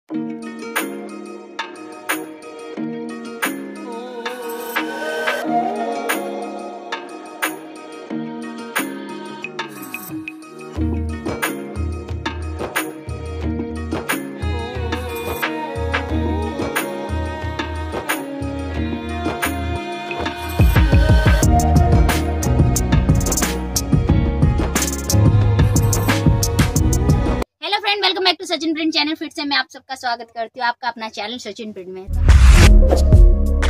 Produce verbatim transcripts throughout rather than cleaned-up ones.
Welcome back to Sachin print channel. फिर से मैं आप सबका स्वागत करती हूँ आपका अपना चैनल सचिन प्रिंट में।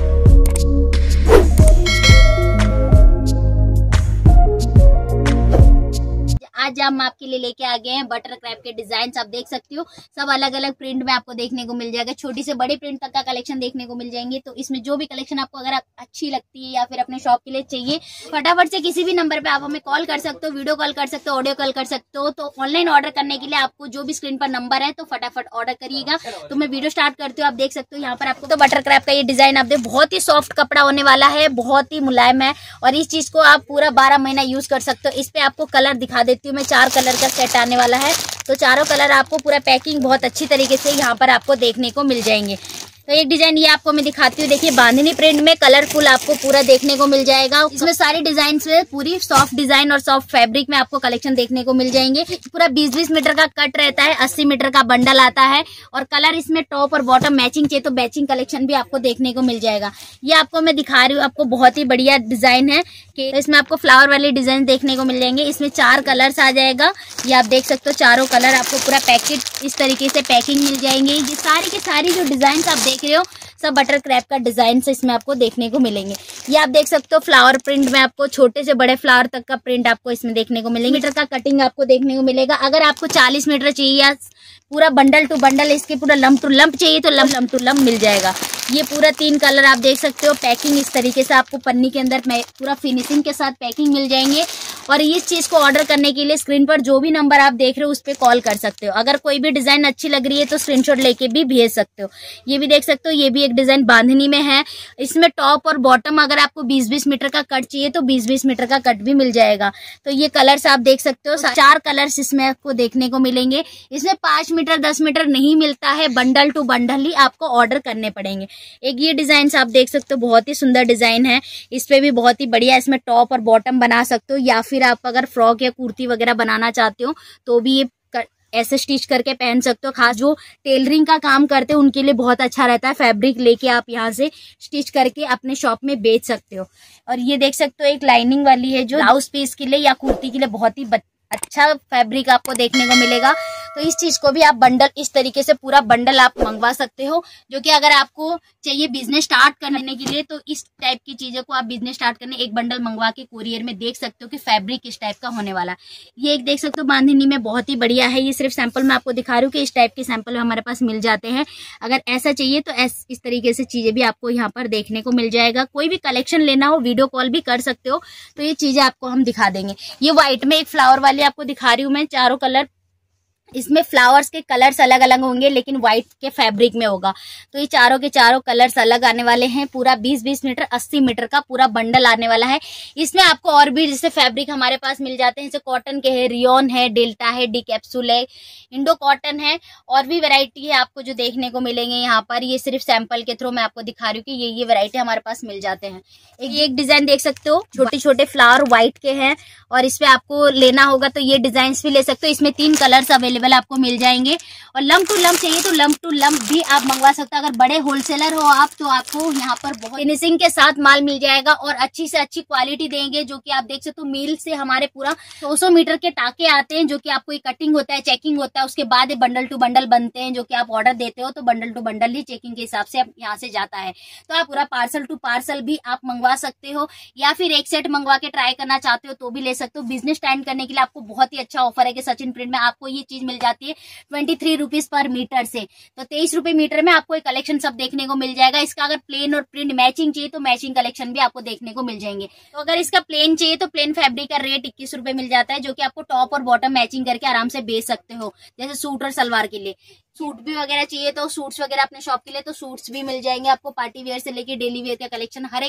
आज हम आपके लिए लेके आ गए हैं बटर क्रैप के डिजाइन। आप देख सकते हो सब अलग अलग प्रिंट में आपको देखने को मिल जाएगा। छोटी से बड़े प्रिंट तक का कलेक्शन देखने को मिल जाएंगे। तो इसमें जो भी कलेक्शन आपको अगर आप अच्छी लगती है या फिर अपने शॉप के लिए चाहिए, फटाफट से किसी भी नंबर पे आप हमें कॉल कर सकते हो, वीडियो कॉल कर सकते हो, ऑडियो कॉल कर सकते हो। तो ऑनलाइन ऑर्डर करने के लिए आपको जो भी स्क्रीन पर नंबर है तो फटाफट ऑर्डर करिएगा। तो मैं वीडियो स्टार्ट करती हूँ। आप देख सकते हो यहाँ पर आपको तो बटर क्रैप का ये डिजाइन आप देख, बहुत ही सॉफ्ट कपड़ा होने वाला है, बहुत ही मुलायम है और इस चीज को आप पूरा बारह महीना यूज कर सकते हो। इस पे आपको कलर दिखा देती हूँ मैं, चार कलर का सेट आने वाला है। तो चारों कलर आपको पूरा पैकिंग बहुत अच्छी तरीके से यहाँ पर आपको देखने को मिल जाएंगे। तो एक डिजाइन ये आपको मैं दिखाती हूँ, देखिए बांधनी प्रिंट में कलरफुल आपको पूरा देखने को मिल जाएगा। इसमें सारी डिजाइन से पूरी सॉफ्ट डिजाइन और सॉफ्ट फैब्रिक में आपको कलेक्शन देखने को मिल जाएंगे। पूरा बीस बीस मीटर का कट रहता है, अस्सी मीटर का बंडल आता है और कलर इसमें टॉप और बॉटम मैचिंग चाहिए तो मैचिंग कलेक्शन भी आपको देखने को मिल जाएगा। ये आपको मैं दिखा रही हूँ, आपको बहुत ही बढ़िया डिजाइन है कि इसमें आपको फ्लावर वाले डिजाइन देखने को मिल जाएंगे। इसमें चार कलर्स आ जाएगा, ये आप देख सकते हो चारों कलर आपको पूरा पैकेट इस तरीके से पैकिंग मिल जाएंगे। ये सारी की सारी जो डिजाइन आप देख रहे हो सब बटर क्रैप का डिजाइन से इसमें आपको देखने को मिलेंगे। ये आप देख सकते हो फ्लावर प्रिंट में आपको छोटे से बड़े फ्लावर तक का प्रिंट आपको इसमें देखने को मिलेंगे। मीटर का कटिंग आपको देखने को मिलेगा। अगर आपको चालीस मीटर चाहिए या पूरा बंडल टू बंडल इसके पूरा लंप टू लंप चाहिए तो लंप लंप टू लंप मिल जाएगा। ये पूरा तीन कलर आप देख सकते हो पैकिंग इस तरीके से आपको पन्नी के अंदर पूरा फिनिशिंग के साथ पैकिंग मिल जाएंगे। और इस चीज को ऑर्डर करने के लिए स्क्रीन पर जो भी नंबर आप देख रहे हो उस पर कॉल कर सकते हो। अगर कोई भी डिजाइन अच्छी लग रही है तो स्क्रीनशॉट लेके भी भेज सकते हो। ये भी देख सकते हो, ये भी एक डिजाइन बांधनी में है। इसमें टॉप और बॉटम अगर आपको बीस बीस मीटर का कट चाहिए तो बीस बीस मीटर का कट भी मिल जाएगा। तो ये कलर्स आप देख सकते हो, चार कलर्स इसमें आपको देखने को मिलेंगे। इसमें पांच मीटर दस मीटर नहीं मिलता है, बंडल टू बंडल ही आपको ऑर्डर करने पड़ेंगे। एक ये डिजाइन आप देख सकते हो, बहुत ही सुंदर डिजाइन है। इस पे भी बहुत ही बढ़िया इसमें टॉप और बॉटम बना सकते हो या फिर आप अगर फ्रॉक या कुर्ती वगैरह बनाना चाहते हो तो भी ये ऐसे स्टिच करके पहन सकते हो। खास जो टेलरिंग का काम करते हो उनके लिए बहुत अच्छा रहता है। फैब्रिक लेके आप यहाँ से स्टिच करके अपने शॉप में बेच सकते हो। और ये देख सकते हो एक लाइनिंग वाली है जो ब्लाउज पीस के लिए या कुर्ती के लिए बहुत ही अच्छा फैब्रिक आपको देखने को मिलेगा। तो इस चीज को भी आप बंडल इस तरीके से पूरा बंडल आप मंगवा सकते हो, जो कि अगर आपको चाहिए बिजनेस स्टार्ट करने के लिए तो इस टाइप की चीजों को आप बिजनेस स्टार्ट करने एक बंडल मंगवा के कुरियर में देख सकते हो कि फैब्रिक किस टाइप का होने वाला। ये एक देख सकते हो बांधनी में बहुत ही बढ़िया है। ये सिर्फ सैंपल में आपको दिखा रही हूँ कि इस टाइप के सैंपल हमारे पास मिल जाते हैं। अगर ऐसा चाहिए तो ऐस, इस तरीके से चीजें भी आपको यहाँ पर देखने को मिल जाएगा। कोई भी कलेक्शन लेना हो वीडियो कॉल भी कर सकते हो तो ये चीजें आपको हम दिखा देंगे। ये व्हाइट में एक फ्लावर वाली आपको दिखा रही हूँ मैं, चारों कलर इसमें फ्लावर्स के कलर्स अलग अलग होंगे लेकिन व्हाइट के फैब्रिक में होगा। तो ये चारों के चारों कलर्स अलग आने वाले हैं। पूरा बीस बीस मीटर अस्सी मीटर का पूरा बंडल आने वाला है। इसमें आपको और भी जैसे फैब्रिक हमारे पास मिल जाते हैं, जैसे कॉटन के है, रियोन है, डेल्टा है, डी कैप्सूल है, इंडो कॉटन है, और भी वैरायटी है आपको जो देखने को मिलेंगे यहाँ पर। ये सिर्फ सैंपल के थ्रू मैं आपको दिखा रही हूँ कि ये ये वैरायटी हमारे पास मिल जाते हैं। एक ये एक डिजाइन देख सकते हो, छोटे छोटे फ्लावर व्हाइट के हैं और इस पे आपको लेना होगा तो ये डिजाइन भी ले सकते हो। इसमें तीन कलर्स अवेलेबल आपको मिल जाएंगे और लंप टू लंप चाहिए तो लंप टू लंप भी आप मंगवा सकते हो। अगर बड़े होलसेलर हो आप तो आपको यहाँ पर बहुत फिनिशिंग के साथ माल मिल जाएगा और अच्छी से अच्छी क्वालिटी देंगे, जो कि आप देख सकते हो मील से हमारे पूरा दो सौ मीटर के टाके आते हैं, जो कि आपको कटिंग होता है, चेकिंग होता है, उसके बाद बंडल टू बंडल बनते हैं, जो कि आप ऑर्डर देते हो तो बंडल टू बंडल ही चेकिंग के हिसाब से यहाँ से जाता है। तो आप पूरा पार्सल टू पार्सल भी आप मंगवा सकते हो या फिर एक सेट मंगवा के ट्राई करना चाहते हो तो भी ले सकते हो। बिजनेस स्टार्ट करने के लिए आपको बहुत ही अच्छा ऑफर है कि सचिन प्रिंट में आपको ये चीज मिल जाती है ट्वेंटी थ्री रुपीज पर मीटर से। तो तेईस रुपए मीटर में आपको एक कलेक्शन सब देखने को मिल जाएगा। इसका अगर प्लेन और प्रिंट मैचिंग चाहिए तो मैचिंग कलेक्शन भी आपको देखने को मिल जाएंगे। तो अगर इसका प्लेन चाहिए तो प्लेन फैब्रिक का रेट इक्कीस रुपए मिल जाता है, जो कि आपको टॉप और बॉटम मैचिंग करके आराम से बेच सकते हो। जैसे सूट और सलवार के लिए सूट भी वगैरह चाहिए तो सूट्स वगैरह अपने शॉप के लिए तो सूट्स भी मिल जाएंगे आपको। पार्टी वेयर से लेके डेली वेयर का कलेक्शन हर एक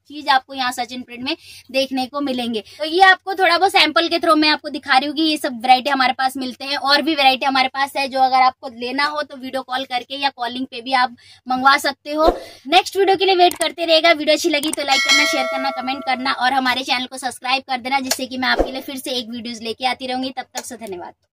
चीज आपको यहाँ सचिन प्रिंट में देखने को मिलेंगे। तो ये आपको थोड़ा बहुत सैंपल के थ्रू मैं आपको दिखा रही हूँ कि ये सब वैरायटी हमारे पास मिलते हैं। और भी वैरायटी हमारे पास है जो अगर आपको लेना हो तो वीडियो कॉल करके या कॉलिंग पे भी आप मंगवा सकते हो। नेक्स्ट वीडियो के लिए वेट करते रहेगा। वीडियो अच्छी लगी तो लाइक करना, शेयर करना, कमेंट करना और हमारे चैनल को सब्सक्राइब कर देना, जिससे कि मैं आपके लिए फिर से एक वीडियोज लेके आती रहूंगी। तब तक से धन्यवाद।